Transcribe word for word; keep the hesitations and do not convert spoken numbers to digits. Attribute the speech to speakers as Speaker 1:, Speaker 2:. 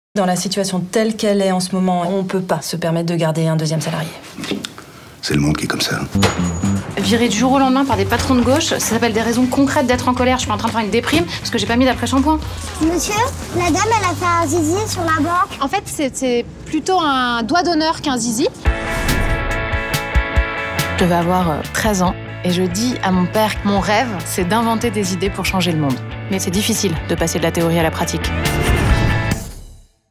Speaker 1: Dans la situation telle qu'elle est en ce moment, on ne peut pas se permettre de garder un deuxième salarié.
Speaker 2: C'est le monde qui est comme ça.
Speaker 3: Viré du jour au lendemain par des patrons de gauche, ça s'appelle des raisons concrètes d'être en colère. Je suis en train de faire une déprime parce que j'ai pas mis d'après-shampoing.
Speaker 4: Monsieur, la dame, elle a fait un zizi sur la banque.
Speaker 5: En fait, c'est plutôt un doigt d'honneur qu'un zizi.
Speaker 3: Je devais avoir treize ans et je dis à mon père que mon rêve, c'est d'inventer des idées pour changer le monde. Mais c'est difficile de passer de la théorie à la pratique.